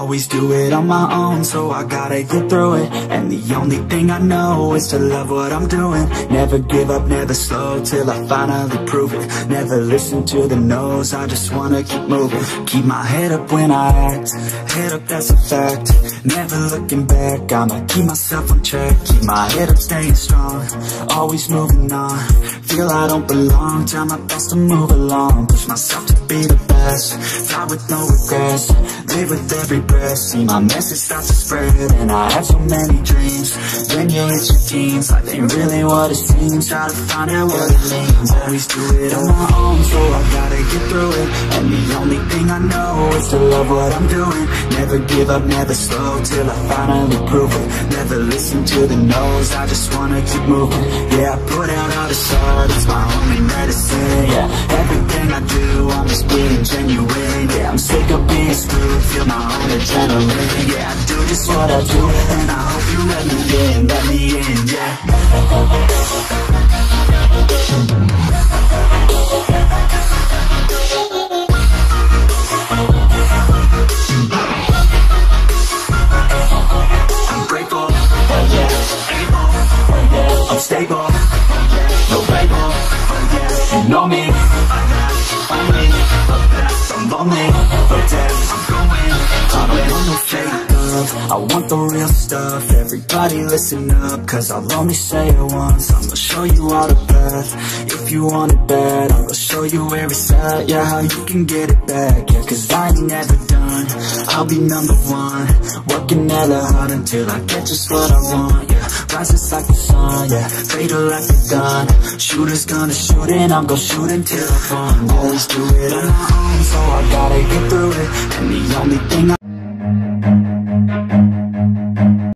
always do it on my own, so I gotta get through it. And the only thing I know is to love what I'm doing. Never give up, never slow, till I finally prove it. Never listen to the no's, I just wanna keep moving. Keep my head up when I act, head up, that's a fact. Never looking back, I'ma keep myself on track. Keep my head up, staying strong, always moving on. Feel I don't belong, try my best to move along. Push myself to be the best, fly with no regrets. Live with every breath, see my message start to spread. And I had so many dreams, then you hit your teens. Life ain't really what it seems, try to find out what it means. Always do it on my own, so I gotta get through it. And the only thing I know is to love what I'm doing. Never give up, never slow, till I finally prove it. Never listen to the no's, I just wanna keep moving. Yeah, I put out all this art, it's my only medicine. Yeah, everything I do, I'm just being genuine. Yeah, I'm sick of being screwed, feel my own adrenaline. Yeah, I do just what I do, and I hope you let me in, yeah. I'm grateful, able, I'm stable, no label, you know me, I'm lonely, but dead, I'm going, I don't want no fake love, I want the real stuff. Everybody listen up, cause I'll only say it once. I'm gonna show you all the path, if you want it bad. I'm gonna show you where it's at, yeah, how you can get it back. Yeah, cause I ain't never done, I'll be number one. Working hella hard until I get just what I want, yeah. Rises like the sun, yeah, fatal like a gun. Shooters gonna shoot and I'm gonna shoot until I fall. Always do it on my own, so I gotta get through it. And the only thing I